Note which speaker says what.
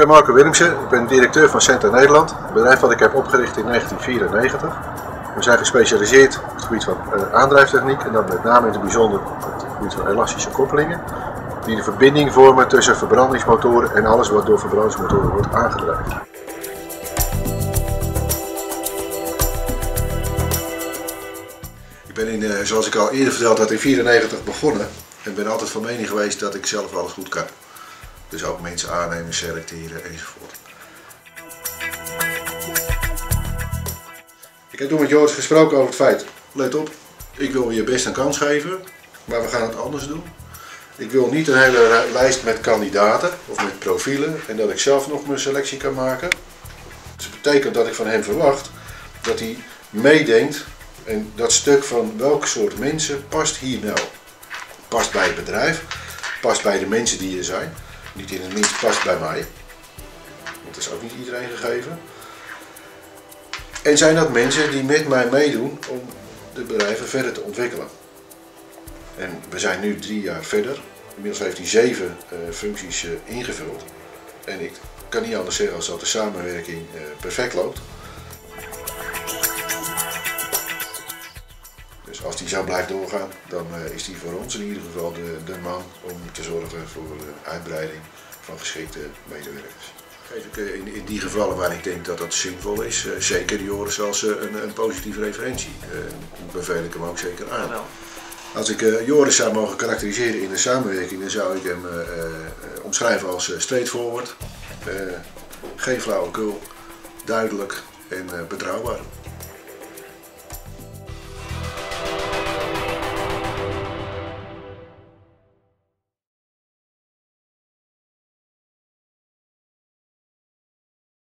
Speaker 1: ben Marco Willemsen, ik ben directeur van Centa Nederland, een bedrijf dat ik heb opgericht in 1994. We zijn gespecialiseerd op het gebied van aandrijftechniek en dan met name in het bijzonder op het gebied van elastische koppelingen, die de verbinding vormen tussen verbrandingsmotoren en alles wat door verbrandingsmotoren wordt aangedreven. Ik ben zoals ik al eerder verteld had, in 1994 begonnen en ben altijd van mening geweest dat ik zelf alles goed kan. Dus ook mensen aannemen, selecteren enzovoort. Ik heb toen met Joris gesproken over het feit, let op, ik wil je best een kans geven, maar we gaan het anders doen. Ik wil niet een hele lijst met kandidaten of met profielen en dat ik zelf nog mijn selectie kan maken. Dus dat betekent dat ik van hem verwacht dat hij meedenkt en dat stuk van welke soort mensen past hier nou. Past bij het bedrijf, past bij de mensen die er zijn. Niet in het minst past bij mij, want dat is ook niet iedereen gegeven. En zijn dat mensen die met mij meedoen om de bedrijven verder te ontwikkelen. En we zijn nu 3 jaar verder. Inmiddels heeft hij 7 functies ingevuld. En ik kan niet anders zeggen als dat de samenwerking perfect loopt. Dus als die zo blijft doorgaan, dan is die voor ons in ieder geval de man om te zorgen voor de uitbreiding van geschikte medewerkers. Geef ik in die gevallen waar ik denk dat dat zinvol is, zeker Joris als een positieve referentie. Beveel ik hem ook zeker aan. Als ik Joris zou mogen karakteriseren in de samenwerking, dan zou ik hem omschrijven als straightforward, geen flauwekul, duidelijk en betrouwbaar.